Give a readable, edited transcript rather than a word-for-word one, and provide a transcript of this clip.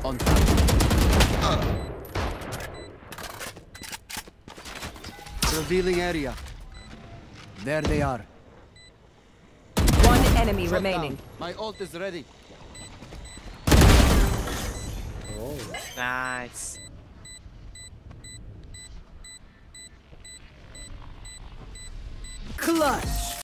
On top. Revealing area. There they are. One enemy Shut remaining. down. My ult is ready. Nice. Clutch.